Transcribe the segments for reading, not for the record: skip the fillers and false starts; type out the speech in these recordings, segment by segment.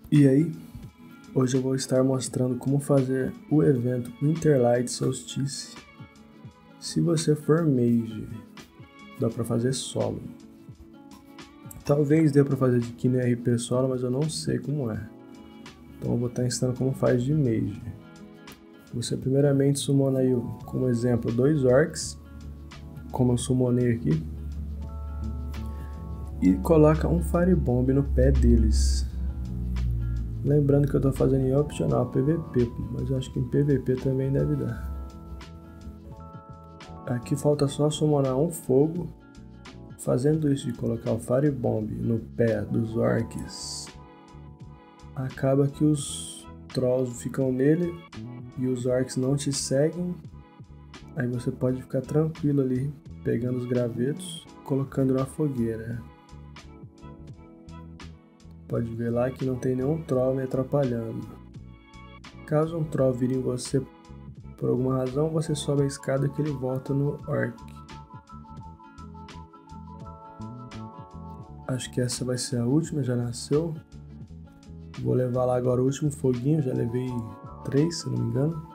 E aí, hoje eu vou estar mostrando como fazer o evento Winterlight Solstice. Se você for mage, dá pra fazer solo. Talvez dê pra fazer de Kine RP solo, mas eu não sei como é. Então eu vou estar ensinando como faz de mage. Você primeiramente summona aí, como exemplo, 2 orcs, como eu summonei aqui. E coloca um Firebomb no pé deles. Lembrando que eu estou fazendo em opcional PVP, mas eu acho que em PVP também deve dar. Aqui falta só summonar um fogo. Fazendo isso de colocar o Firebomb no pé dos orcs, acaba que os trolls ficam nele e os orcs não te seguem. Aí você pode ficar tranquilo ali, pegando os gravetos, colocando na fogueira. Pode ver lá que não tem nenhum troll me atrapalhando. Caso um troll vire em você por alguma razão, você sobe a escada que ele volta no orc. Acho que essa vai ser a última, já nasceu. Vou levar lá agora o último foguinho, já levei 3, se não me engano.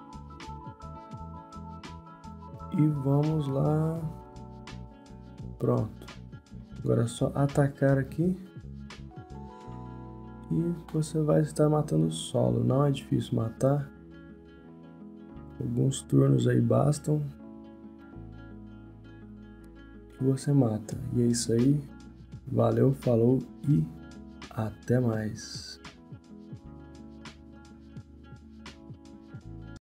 E vamos lá. Pronto. Agora é só atacar aqui. E você vai estar matando solo, não é difícil matar. Alguns turnos aí bastam. E você mata. E é isso aí. Valeu, falou e até mais.